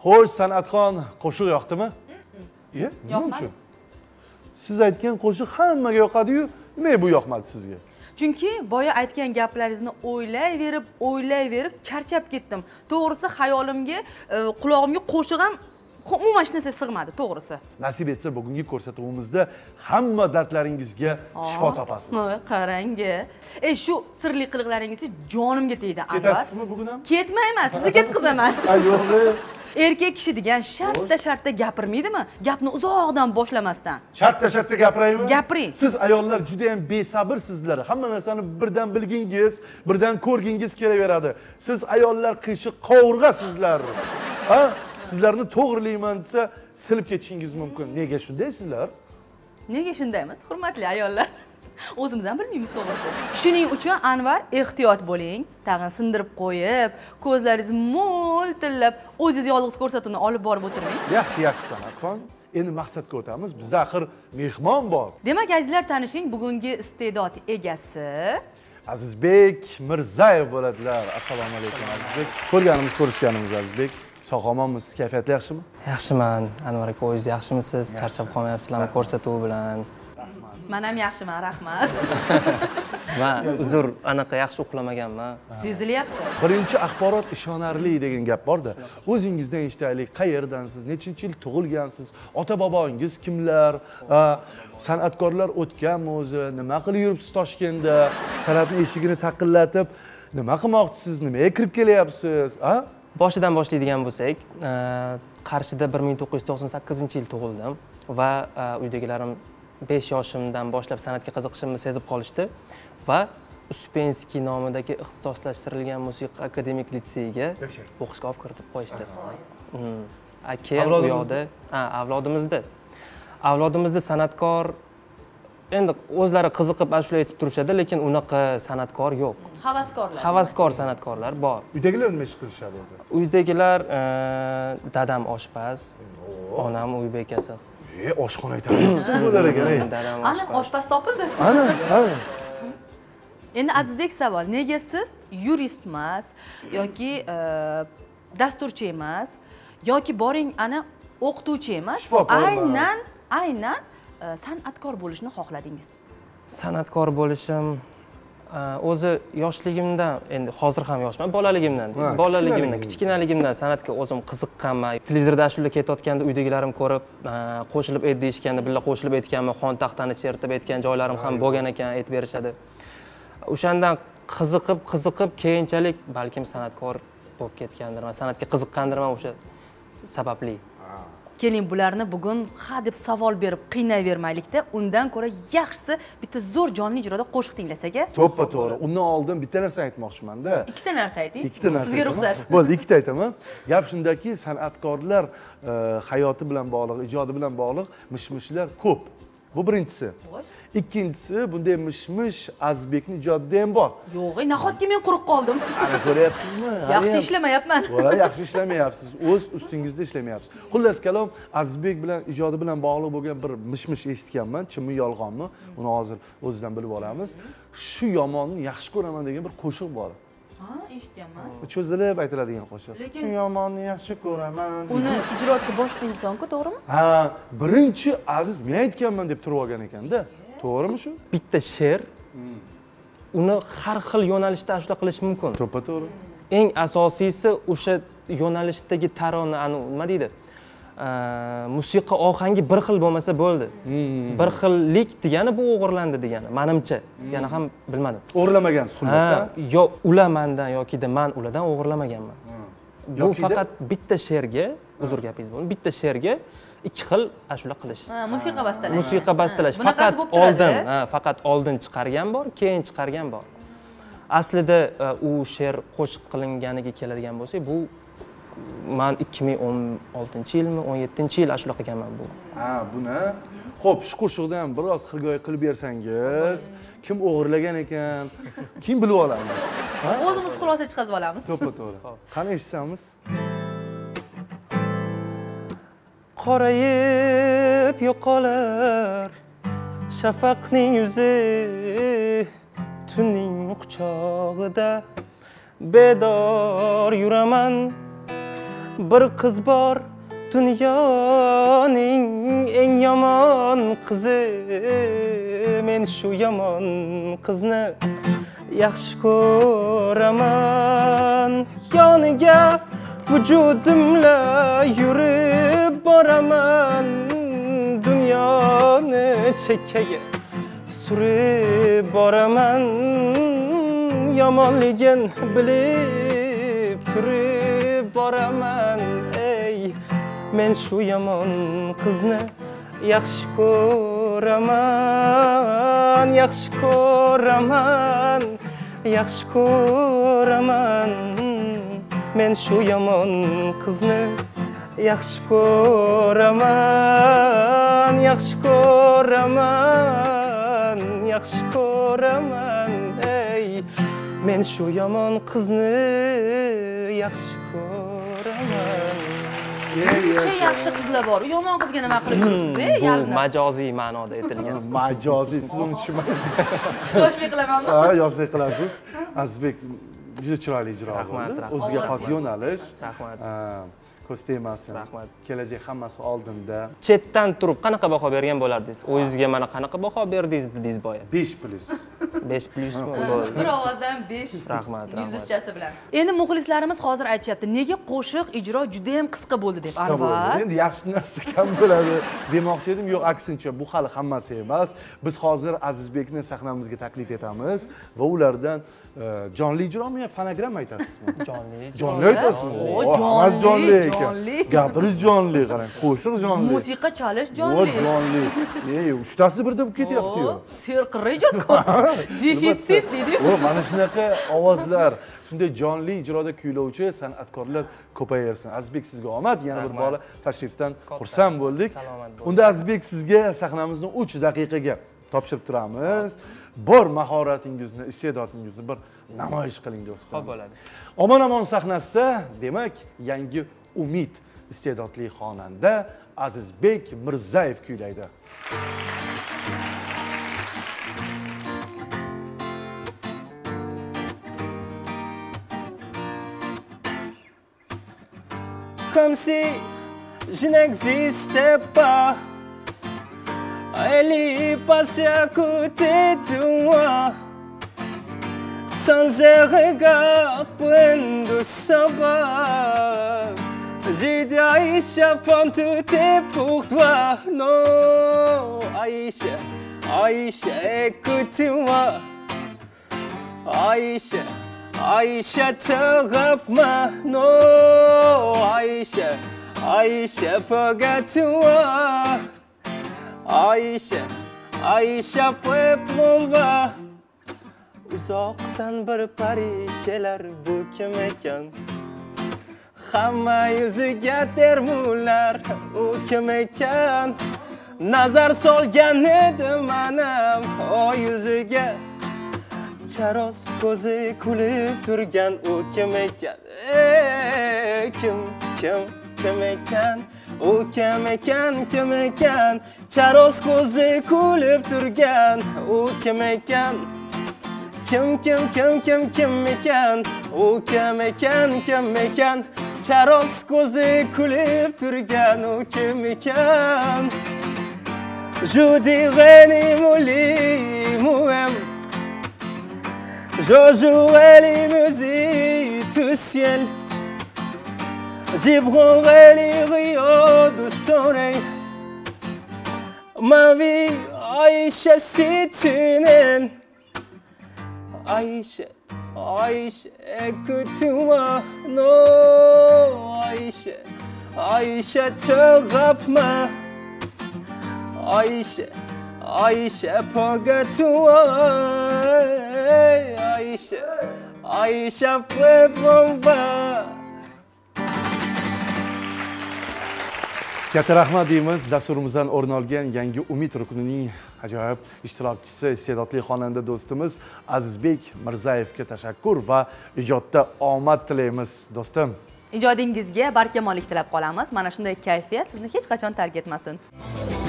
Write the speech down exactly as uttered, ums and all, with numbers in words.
Xo'sh, San'atxon, qo'shiq yoqdimi? Ye? Yoqmadi. Siz aytgan qo'shiq hammaga yoqadi-yu, nima bu yoqmadi sizga? Chunki boya aytgan gaplaringizni o'ylayverib, o'ylayverib charchab ketdim. To'g'risi, xayolimga, qulog'imga qo'shiq ham umuman hech narsa sig'madi, to'g'risi. Nasib etsa, bugungi ko'rsatuvimizda hamma dardlaringizga shifo topasiz. Qarang-a. Ey, shu sirli qiliqlaringizni jonimga tegdi, Anvar. Ketasizmi bugun ham? Ketmayman, sizni ketqizaman. Yo'q. Erkak kishi degan shartta-shartta gapirmaydimi? Gapni uzoqdan boshlamasdan. Shartta-shartta gapiraymi? Gapiring. Siz ayollar juda ham besabirsizlar. Hamma narsani birdan bilgingiz, birdan ko'rgingiz kelaveradi. Siz ayollar qiyshiq qovurg'asizlar. Ha? Sizlarni to'g'rilayman desa, silib ketishingiz mumkin. Nega shundaysizlar? Nega shundaymiz, hurmatli ayollar? O'zimiz ham bilmaymiz, to'g'risi. Shuning uchun Anvar, ehtiyot bo'ling. Tag'in sindirib qo'yib, ko'zlaringiz mo'ltillab, o'zingiz yolg'iz ko'rsatuvni olib borib o'tirmang. Yaxshi, yaxshi San'atxon. Endi maqsadga o'tamiz. Bizda axir mehmon bor. Demak, azizlar, tanishing, bugungi iste'dod egasi Azizbek Mirzayev bo'ladilar. Assalomu alaykum Azizbek. Ko'rganimiz, ko'rishganimiz Azizbek. Sog'-omonmisiz? Kayfiyat yaxshimi? Yaxshiman. Anvar aka, o'zingiz yaxshimisiz? Charchab qolmayapsizlarmi ko'rsatuv bilan? Men ham yaxshiman, rahmat. Men uzr, anaqa yaxshi uxlamaganman. Sezilyapti. Birinchi axborot ishonarli degan gap bor-da. O'zingizdan eshitaylik, qayerdansiz, nechinchi yil tug'ilgansiz, ota-bobongiz kimlar, san'atkorlar o'tganmi o'zi, nima qilib yuribsiz Toshkentda, san'atning eshigini taqillatib, nima qilmoqchisiz, nimaga kirib kelyapsiz, ha? Boshidan boshlaydigan bo'lsak, Qarshida bir ming to'qqiz yuz to'qson sakkizinchi yil tug'ildim va uydagilarim besh yoshimdan boshlab san'atga qiziqishimni sezib qolishdi va Uspenskiy nomidagi ixtisoslashtirilgan musiqa akademik litseyiga o'qishga olib kiritib qo'yishdi. Keyin u yoqda, ha, avlodimizda. Avlodimizda san'atkor endi o'zlari qiziqib ashula aytib turishadi, lekin unaqa san'atkor yo'q. Havaskorlar. Havaskor san'atkorlar bor. Uydagilar nima ish qilishadi o'zi? Uydagilar dadam oshpaz, onam uy bekasi. E, oshxona aytamiz bo'lar ekan. Dadam Ana oshpaz topildi. Ana, ana. Endi Azizbek savol, nega siz yurist emas yoki dasturchi emas yoki boring ana o'qituvchi emas, aynan aynan san'atkor bo'lishni xohladingiz? San'atkor bo'lishim o'zi yoshligimdan, endi hozir ham yoshman, bolaligimdan, bolaligimdan, kichkinaligimdan san'atga o'zim qiziqqanman. Televizorda ashula ketayotganda uydagilarim ko'rib, qo'shilib ayt deyishganda, billa qo'shilib aytganman, xon taxtani chertib aytgan joylarim ham bo'lgan ekan, aytib berishadi. O'shandan qiziqib, qiziqib keyinchalik balkim san'atkor bo'lib ketgandirman, san'atga qiziqqandirman o'sha sababli. Keling, bularni bugun ha deb savol berib qiynayvermaylikda, undan ko'ra yaxshisi bitta zo'r jonli ijroda qo'shiq tinglasak-a? To'ppa to'g'ri. Undan oldin bitta narsa aytmoqchiman-da. Ikkita narsa ayting. Ikkita narsa. Sizga ruxsat. Bo'ldi, ikkita aytaman. Gap shundaki, san'atkorlar hayoti bilan bog'liq, ijodi bilan bog'liq mish-mishlar ko'p. Bu birinchisi. Ikkinchisi, bunday mish-mish Azizbekning ijodida ham bor. Yo'q, nahotki men quruq qoldim. Ana ko'ryapsizmi? Yaxshi ishlamayapman. Voy, yaxshi ishlamayapsiz. O'z ustingizda ishlamayapsiz. Xullas kalom, Azizbek bilan ijodi bilan bog'liq bo'lgan bir mish-mish eshitganman. Chimmi, yolg'onmi? Uni hozir o'zidan bilib olamiz. Shu yomonni yaxshi ko'raman degan bir qo'shiq bor. Ha, eshitganman. Cho'zilib aytiladigan qo'shiq. Lekin yomonni yaxshi ko'raman. Uni ijrochisi boshqa inson-ku, to'g'rimi? Ha, birinchi Aziz men aytganman deb turib olgan ekan-da. To'g'rimi shu? Bitta she'r uni har xil yo'nalishda ashula qilish mumkin. To'ppa to'g'ri. Eng asosiysi o'sha yo'nalishdagi tarona, nima deydi? Musiqa ohangi bir xil bo'lmasa bo'ldi. Bir xillik degani bu o'g'irlandi degani, menimcha. Yana ham bilmadim. O'g'irlamagansiz xullas. Yo ular mendan yoki da men ulardan o'g'irlamaganman. Bu faqat bitta she'rga, uzr gapingiz bo'ldi, bitta she'rga ikki xil ashula qilish. Ha, musiqa bastalash. Musiqa bastalash. Faqat oldin, ha, faqat oldin chiqargan bor, keyin chiqargan bor. Aslida u she'r qo'shiq qilinganiga keladigan bo'lsak, bu men ikki ming o'n oltinchi yilmi, o'n yettinchi yil ashula qilganman bu. Ha, buni. Xo'p, shu qo'shiqda ham biroz xirgoyi qilib bersangiz, kim o'g'irlagan ekan, kim bilib olamiz? Ha? O'zimiz xulosa chiqazib olamiz. To'ppa to'g'ri. Qani eshitsamiz? Qorayib yo'qolar shafaqning yuzi, tunning quchog'ida bedor yuraman, bir qiz bor dunyoning eng yomon qizi, men shu yomon qizni yaxshi ko'raman. Yoniga vujudimla yurib boraman, dunyoni chekkaga surib boraman. Yomonligin bilib turib boraman, ey men shu yomon qizni yaxshi ko'raman, yaxshi ko'raman, yaxshi ko'raman. Men shu yomon qizni yaxshi ko'raman, yaxshi ko'raman, yaxshi ko'raman, ey men shu yomon qizni yaxshi ko'raman. Nechta yaxshi qizlar bor. U yomon qizga nima qilib yuribsiz? Bu majoziy ma'noda aytilgan. Majoziy, siz uni tushunmaysiz. Yoshlik qilamanmi? Ha, yoshlik qilasiz. Azizbek juda chiroyli ijro bo'ldi. O'ziga xos yo'nalish. Rahmat. Ko'z tegmasin. Rahmat. Kelajak hammasi oldinda. Chetdan turib qanaqa baho bergan bo'lardingiz? O'zingizga mana qanaqa baho berdingiz dedingiz boya? besh plus. besh plus Bir ovozdan besh. Rahmat, rahmat. Yulduzchasi bilan. Endi muxlislarimiz hozir aytishyapti, nega qo'shiq ijro juda ham qisqa bo'ldi deb. Anvar. Endi yaxshi narsa kam bo'ladi demoqchi edim. Yo'q, aksincha, bu hali hammasi emas. Biz hozir Azizbekni sahnamizga taklif etamiz va ulardan jonli ijromi yo fonogramma aytasizmi? Jonli. Jonli aytasizmi? O, Hammasi jonli ekan. jonli. Gapirish jonli, qarang, qo'shiq jonli. Musiqa chalish O, jonli. jonli. Ey, uchtasi birda bo'lib ketyapti-yu. Serqirra ijodkor. Defitsit dedi. O, mana shunaqa ovozlar, shunday jonli ijroda kuylovchi san'atkorlar ko'payarsin. Azizbek, sizga omad. Yana bir bora tashrifdan xursand bo'ldik. Unda Azizbek, sizga sahnamizni uch daqiqaga topshirib turamiz. Bor mahoratingizni, iste'dodingizni bir namoyish qiling do'stlar. Xo'p bo'ladi. Omon-omon sahnasida, demak, yangi umid iste'dodli xonanda Azizbek Mirzayev kuylaydi. Comme si je n'existais pas, elle est passée à côté de moi, sans un regard plein de savoir. J'ai dit Aïcha, prends tout est pour toi. Non, Aïcha, Aïcha, écoute-moi. Aïcha, Aïcha, te rappelle-moi. Non, Aïcha, Aïcha, regarde-toi. Aïcha, Aïcha, prépare-moi. Uzoqdan bir pari kelar bu kim ekan? Hamma yuziga termullar, u kim ekan? Nazar solgan edim anam o yuziga. Charos ko'zi kulib turgan u kim ekan? Ey kim, kim, kim ekan? U kim ekan, kim ekan? Charos ko'zi kulib turgan u kim ekan? Kim, kim, kim, kim, kim ekan? U kim ekan, kim ekan? Charos ko'zi kulib turgan u kim ekan? Je dirais les mots les mots. Je jouerai les musiques du ciel. J'ébranlerai les rayons de soleil. Ma vie, Aïcha, c'est une haine. Aïcha, Aïcha, écoute-moi. Non, Aïcha, Aïcha, te rappelle-moi. Aïcha, Aïcha, regarde-toi. Aïcha, Aïcha, prépare-moi. Katta rahmat deymiz. Dasturimizdan o'rin olgan yangi Umid rukunining ajoyib ishtirokchisi, iste'dodli xonanda do'stimiz Azizbek Mirzayevga tashakkur va ijodda omad tilaymiz, do'stim. Ijodingizga barkamollik tilab qolamiz. Mana shunday kayfiyat sizni hech qachon tark etmasin.